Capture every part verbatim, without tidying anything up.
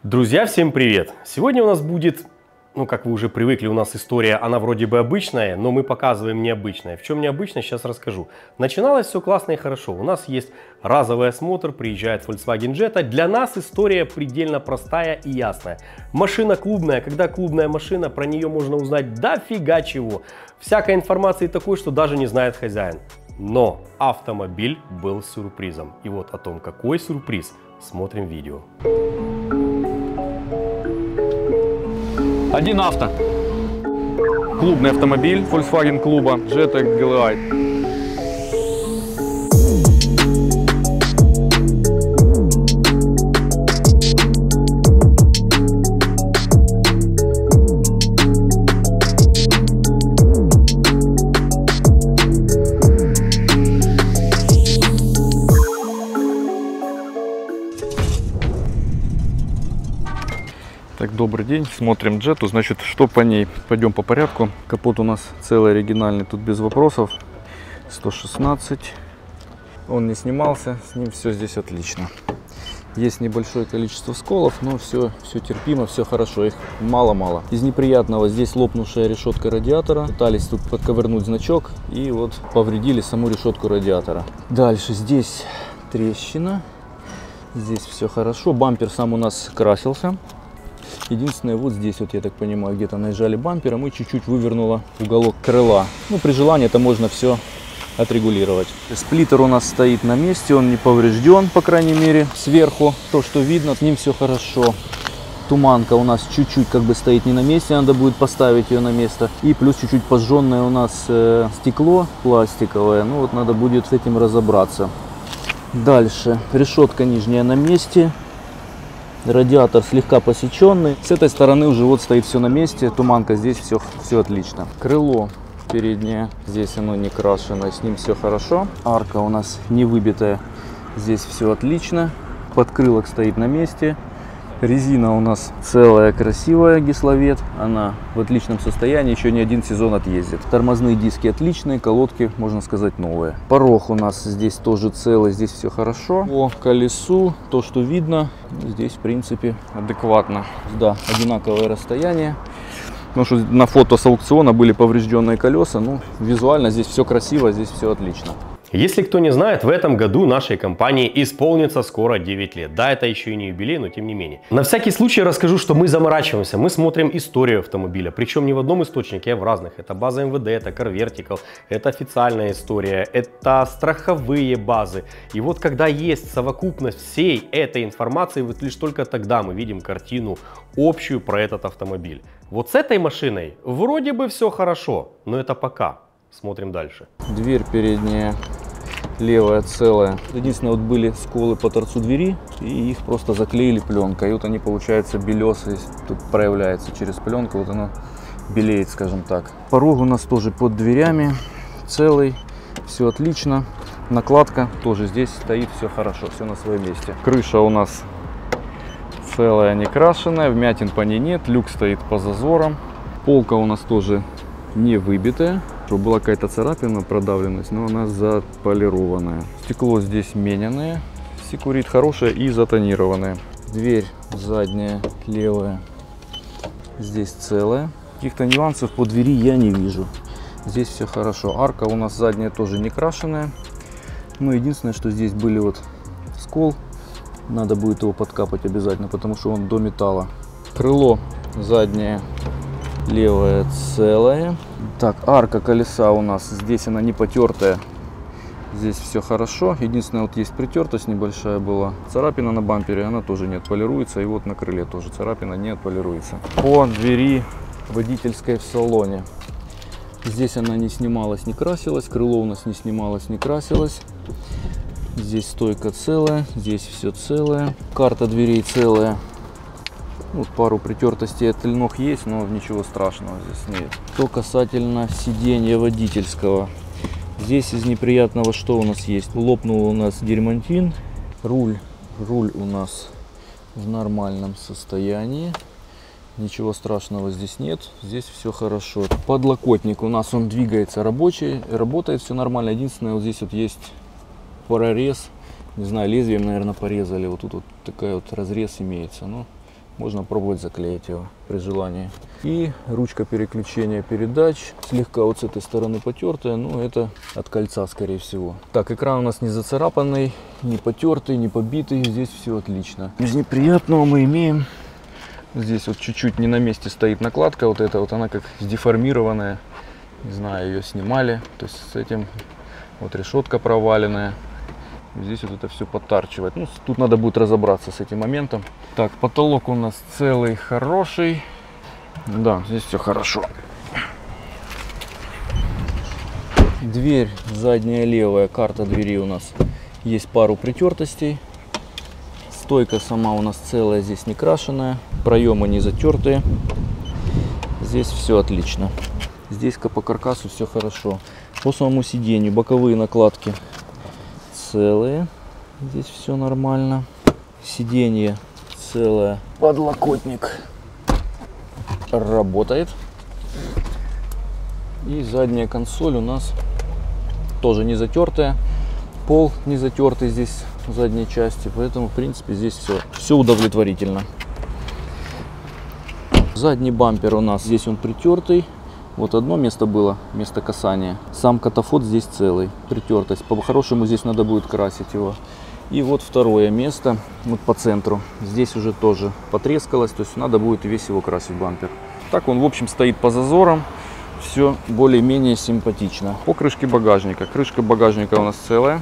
Друзья, всем привет! Сегодня у нас будет, ну как вы уже привыкли, у нас история, она вроде бы обычная, но мы показываем необычное. В чем необычно, сейчас расскажу. Начиналось все классно и хорошо. У нас есть разовый осмотр, приезжает Volkswagen Jetta. Для нас история предельно простая и ясная. Машина клубная. Когда клубная машина, про нее можно узнать дофига чего. Всякой информации такой, что даже не знает хозяин. Но автомобиль был сюрпризом. И вот о том, какой сюрприз, смотрим видео. Один авто. Клубный автомобиль Volkswagen клуба Jetta Glide. Так, добрый день, смотрим Джетту. Значит, что по ней? Пойдем по порядку. Капот у нас целый, оригинальный, тут без вопросов. сто шестнадцать. Он не снимался, с ним все здесь отлично. Есть небольшое количество сколов, но все, все терпимо, все хорошо. Их мало-мало. Из неприятного здесь лопнувшая решетка радиатора. Пытались тут подковырнуть значок и вот повредили саму решетку радиатора. Дальше здесь трещина. Здесь все хорошо. Бампер сам у нас красился. Единственное, вот здесь вот, я так понимаю, где-то наезжали бампером и чуть-чуть вывернуло уголок крыла. Ну, при желании это можно все отрегулировать. Сплиттер у нас стоит на месте, он не поврежден, по крайней мере, сверху. То, что видно, с ним все хорошо. Туманка у нас чуть-чуть как бы стоит не на месте, надо будет поставить ее на место. И плюс чуть-чуть пожженное у нас э, стекло пластиковое, ну вот надо будет с этим разобраться. Дальше, решетка нижняя на месте. Радиатор слегка посеченный. С этой стороны уже вот стоит все на месте. Туманка здесь, все, все отлично. Крыло переднее. Здесь оно не крашено. С ним все хорошо. Арка у нас не выбитая. Здесь все отлично. Подкрылок стоит на месте. Резина у нас целая, красивая, Гисловет. Она в отличном состоянии, еще не один сезон отъездит. Тормозные диски отличные, колодки, можно сказать, новые. Порог у нас здесь тоже целый, здесь все хорошо. По колесу, то, что видно, здесь, в принципе, адекватно. Да, одинаковое расстояние. Потому что на фото с аукциона были поврежденные колеса. Ну, визуально здесь все красиво, здесь все отлично. Если кто не знает, в этом году нашей компании исполнится скоро девять лет. Да, это еще и не юбилей, но тем не менее. На всякий случай расскажу, что мы заморачиваемся. Мы смотрим историю автомобиля. Причем не в одном источнике, а в разных. Это база эм вэ дэ, это Car Vertical, это официальная история, это страховые базы. И вот когда есть совокупность всей этой информации, вот лишь только тогда мы видим картину общую про этот автомобиль. Вот с этой машиной вроде бы все хорошо, но это пока. Смотрим дальше. Дверь передняя левая целая. Единственное, вот были сколы по торцу двери, и их просто заклеили пленкой. И вот они, получается, белесые. Тут проявляется через пленку, вот оно белеет, скажем так. Порог у нас тоже под дверями целый, все отлично. Накладка тоже здесь стоит, все хорошо, все на своем месте. Крыша у нас целая, не крашеная, вмятин по ней нет, люк стоит по зазорам. Полка у нас тоже не выбитая. Была какая-то царапина, продавленность, но она заполированная. Стекло здесь мененное, секурит хорошее и затонированное. Дверь задняя левая здесь целая. Каких-то нюансов по двери я не вижу. Здесь все хорошо. Арка у нас задняя тоже не крашеная. Но единственное, что здесь были вот скол. Надо будет его подкапать обязательно, потому что он до металла. Крыло заднее левая целая. Так, арка колеса у нас здесь она не потертая, здесь все хорошо. Единственное, вот есть притертость небольшая была, царапина на бампере, она тоже не отполируется. И вот на крыле тоже царапина не отполируется. По двери водительской в салоне, здесь она не снималась, не красилась. Крыло у нас не снималось, не красилось. Здесь стойка целая, здесь все целое. Карта дверей целая. Вот пару притертостей от ног есть, но ничего страшного здесь нет. Что касательно сиденья водительского. Здесь из неприятного что у нас есть? Лопнул у нас дермантин. Руль, руль у нас в нормальном состоянии. Ничего страшного здесь нет. Здесь все хорошо. Подлокотник у нас он двигается рабочий, работает все нормально. Единственное, вот здесь вот есть прорез. Не знаю, лезвием, наверное, порезали. Вот тут вот такой вот разрез имеется. Но можно пробовать заклеить его при желании. И ручка переключения передач слегка вот с этой стороны потертая, но это от кольца, скорее всего. Так, экран у нас не зацарапанный, не потертый, не побитый, здесь все отлично. Из неприятного мы имеем, здесь вот чуть-чуть не на месте стоит накладка, вот эта вот она как деформированная, не знаю, ее снимали, то есть с этим вот решетка проваленная. Здесь вот это все подтарчивает. Ну, тут надо будет разобраться с этим моментом. Так, потолок у нас целый, хороший. Да, здесь все хорошо. Дверь задняя левая, карта двери у нас есть пару притертостей. Стойка сама у нас целая, здесь не крашеная. Проемы не затертые. Здесь все отлично. Здесь по каркасу все хорошо. По самому сиденью боковые накладки целые, здесь все нормально, сиденье целое, подлокотник работает, и задняя консоль у нас тоже не затертая, пол не затертый здесь в задней части, поэтому в принципе здесь все, все удовлетворительно. Задний бампер у нас здесь он притертый. Вот одно место было, место касания. Сам катафот здесь целый, притертость. По-хорошему здесь надо будет красить его. И вот второе место, вот по центру. Здесь уже тоже потрескалось, то есть надо будет весь его красить, бампер. Так он, в общем, стоит по зазорам. Все более-менее симпатично. По крышке багажника. Крышка багажника у нас целая.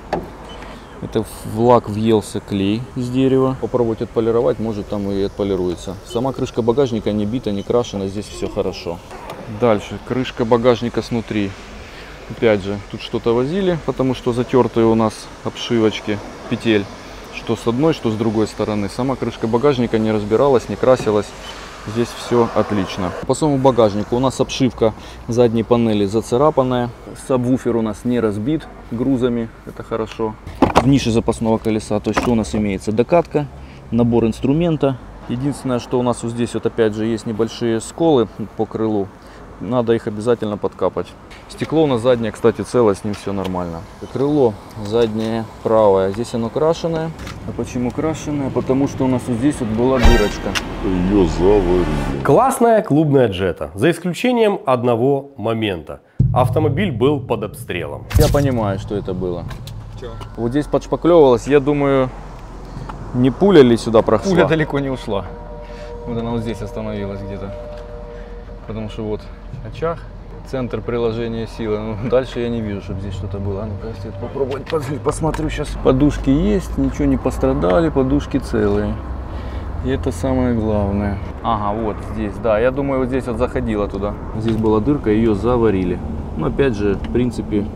Это в лак въелся клей из дерева. Попробовать отполировать, может там и отполируется. Сама крышка багажника не бита, не крашена, здесь все хорошо. Дальше, крышка багажника снутри. Опять же, тут что-то возили, потому что затертые у нас обшивочки петель. Что с одной, что с другой стороны. Сама крышка багажника не разбиралась, не красилась. Здесь все отлично. По самому багажнику у нас обшивка задней панели зацарапанная. Сабвуфер у нас не разбит грузами, это хорошо. В нише запасного колеса, то есть что у нас имеется? Докатка, набор инструмента. Единственное, что у нас вот здесь вот опять же есть небольшие сколы по крылу. Надо их обязательно подкапать. Стекло у нас заднее, кстати, целое, с ним все нормально. Крыло заднее правое, здесь оно крашеное. А почему крашеное? Потому что у нас вот здесь вот была дырочка. Ее заварили. Классная клубная джета, за исключением одного момента. Автомобиль был под обстрелом. Я понимаю, что это было. Че? Вот здесь подшпаклевалось, я думаю, не пуля ли сюда прошла? Пуля далеко не ушла. Вот она вот здесь остановилась где-то. Потому что вот очаг, центр приложения силы. Ну, дальше я не вижу, чтобы здесь что-то было. Ну-ка, попробовать посмотрю сейчас. Подушки есть, ничего не пострадали, подушки целые. И это самое главное. Ага, вот здесь, да. Я думаю, вот здесь вот заходила туда. Здесь была дырка, ее заварили. Но опять же, в принципе,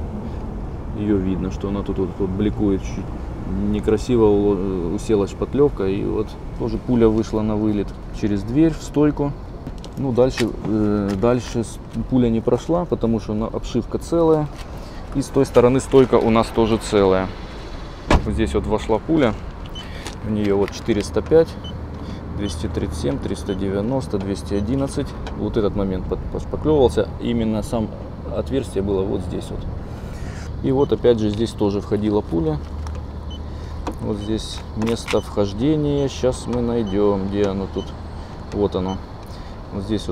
ее видно, что она тут вот, вот бликует чуть-чуть. Некрасиво уселась шпатлевка, и вот тоже пуля вышла на вылет через дверь в стойку. Ну, дальше, э, дальше пуля не прошла, потому что обшивка целая. И с той стороны стойка у нас тоже целая. Вот здесь вот вошла пуля. В нее вот четыреста пять, двести тридцать семь, триста девяносто, двести одиннадцать. Вот этот момент пошпаклевывался. Именно сам отверстие было вот здесь вот. И вот опять же здесь тоже входила пуля. Вот здесь место вхождения. Сейчас мы найдем, где оно тут. Вот оно. Вот здесь вот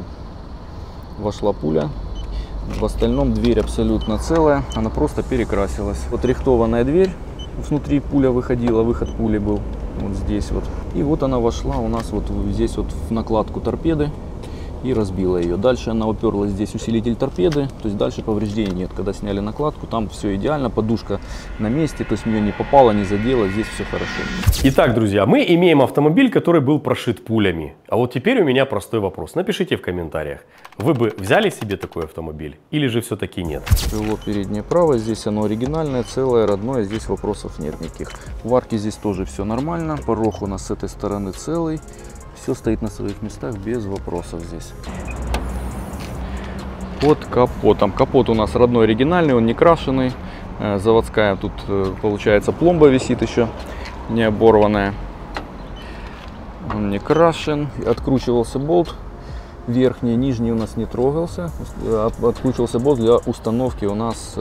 вошла пуля. В остальном дверь абсолютно целая. Она просто перекрасилась. Вот рихтованная дверь. Внутри пуля выходила, выход пули был вот здесь вот. И вот она вошла у нас вот здесь вот в накладку торпеды и разбила ее. Дальше она уперлась здесь усилитель торпеды, то есть дальше повреждений нет. Когда сняли накладку, там все идеально, подушка на месте, то есть в нее не попало, не задело, здесь все хорошо. Итак, друзья, мы имеем автомобиль, который был прошит пулями. А вот теперь у меня простой вопрос. Напишите в комментариях, вы бы взяли себе такой автомобиль или же все-таки нет? Крыло переднее правое, здесь оно оригинальное, целое, родное, здесь вопросов нет никаких. В арке здесь тоже все нормально, порог у нас с этой стороны целый. Все стоит на своих местах без вопросов здесь. Под капотом. Капот у нас родной, оригинальный, он не крашеный. Заводская тут получается пломба висит еще, не оборванная. Он не крашен. Откручивался болт. Верхний, нижний у нас не трогался. Откручивался болт для установки у нас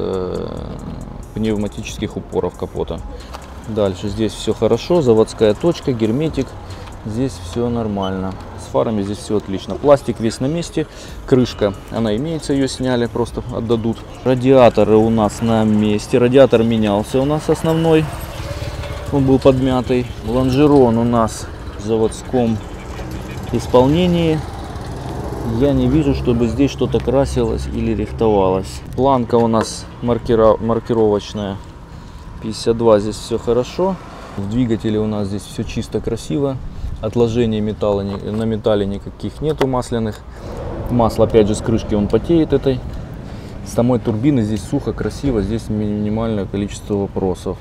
пневматических упоров капота. Дальше здесь все хорошо. Заводская точка, герметик. здесь все нормально. С фарами здесь все отлично. Пластик весь на месте. Крышка, она имеется, ее сняли, просто отдадут. Радиаторы у нас на месте. Радиатор менялся у нас основной. Он был подмятый. Лонжерон у нас в заводском исполнении. Я не вижу, чтобы здесь что-то красилось или рихтовалось. Планка у нас маркира... маркировочная. пятьдесят два, здесь все хорошо. В двигателе у нас здесь все чисто, красиво. Отложений металла на металле никаких нету масляных. Масло опять же с крышки он потеет этой. С самой турбины здесь сухо, красиво. Здесь минимальное количество вопросов.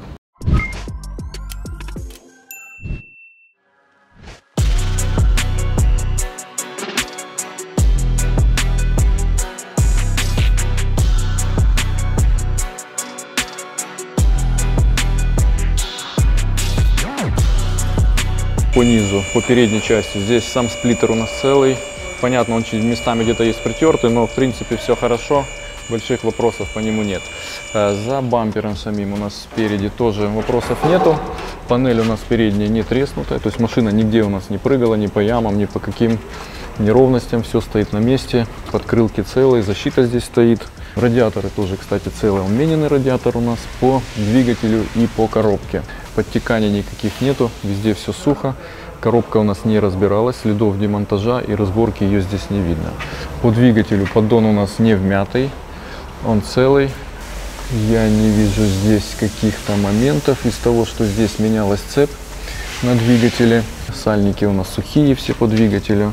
По низу, по передней части. Здесь сам сплиттер у нас целый. Понятно, он местами где-то есть притертый, но в принципе все хорошо. Больших вопросов по нему нет. За бампером самим у нас спереди тоже вопросов нету. Панель у нас передняя не треснутая. То есть машина нигде у нас не прыгала, ни по ямам, ни по каким неровностям. Все стоит на месте. Подкрылки целые, защита здесь стоит. Радиаторы тоже, кстати, целый. Умененный радиатор у нас по двигателю и по коробке. Подтеканий никаких нету, везде все сухо. Коробка у нас не разбиралась, следов демонтажа и разборки ее здесь не видно. По двигателю поддон у нас не вмятый, он целый. Я не вижу здесь каких-то моментов из того, что здесь менялась цепь на двигателе. Сальники у нас сухие все по двигателю.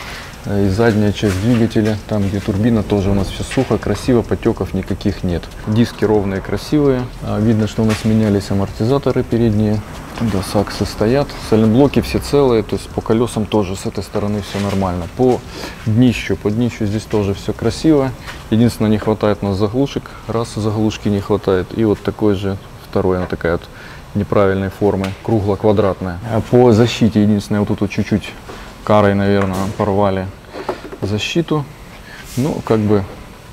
И задняя часть двигателя, там где турбина, тоже у нас все сухо, красиво, потеков никаких нет. Диски ровные, красивые. Видно, что у нас менялись амортизаторы передние. Да, саксы стоят. Сайлентблоки все целые, то есть по колесам тоже с этой стороны все нормально. По днищу, по днищу здесь тоже все красиво. Единственное, не хватает у нас заглушек. Раз заглушки не хватает. И вот такой же, второй, она такая вот неправильной формы, кругло-квадратная. А по защите, единственное, вот тут вот чуть-чуть карой, наверное, порвали защиту. Ну, как бы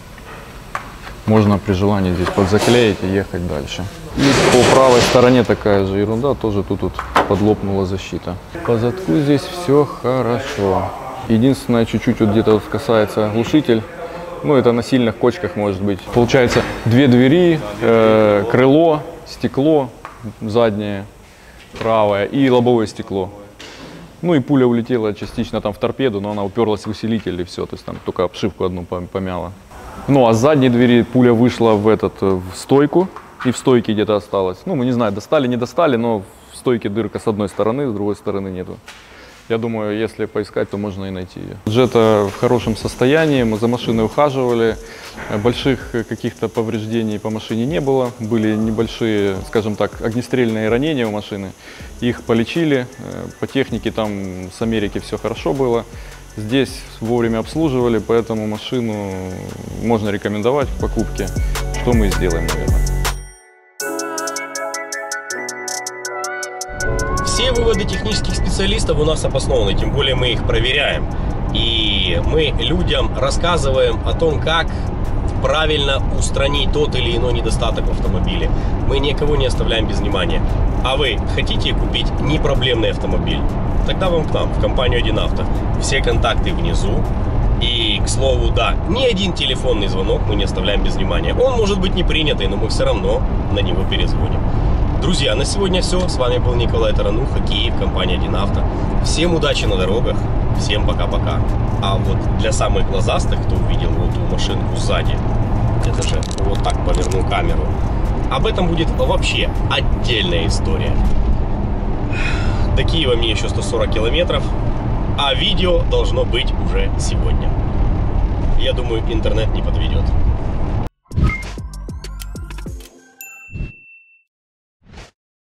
можно при желании здесь подзаклеить и ехать дальше. И по правой стороне такая же ерунда, тоже тут вот подлопнула защита. По задку здесь все хорошо. Единственное, чуть-чуть вот где-то вот касается глушитель. Ну, это на сильных кочках может быть. Получается, две двери, э, крыло, стекло заднее, правое и лобовое стекло. Ну и пуля улетела частично там в торпеду, но она уперлась в усилитель и все, то есть там только обшивку одну помяла. Ну а с задней двери пуля вышла в, этот, в стойку и в стойке где-то осталась. Ну мы не знаю, достали, не достали, но в стойке дырка с одной стороны, с другой стороны нету. Я думаю, если поискать, то можно и найти ее. Джета в хорошем состоянии, мы за машиной ухаживали. Больших каких-то повреждений по машине не было. Были небольшие, скажем так, огнестрельные ранения у машины. Их полечили. По технике там с Америки все хорошо было. Здесь вовремя обслуживали, поэтому машину можно рекомендовать к покупке. Что мы и сделаем, наверное. Все выводы технических специалистов у нас обоснованы, тем более мы их проверяем. И мы людям рассказываем о том, как правильно устранить тот или иной недостаток в автомобиле. Мы никого не оставляем без внимания. А вы хотите купить непроблемный автомобиль? Тогда вам к нам, в компанию один авто. Все контакты внизу. И, к слову, да, ни один телефонный звонок мы не оставляем без внимания. Он может быть не принятый, но мы все равно на него перезвоним. Друзья, на сегодня все. С вами был Николай Тарануха, Киев, компания один авто. Всем удачи на дорогах, всем пока-пока. А вот для самых глазастых, кто увидел вот эту машинку сзади, это же вот так поверну камеру, об этом будет вообще отдельная история. До Киева мне еще сто сорок километров, а видео должно быть уже сегодня. Я думаю, интернет не подведет.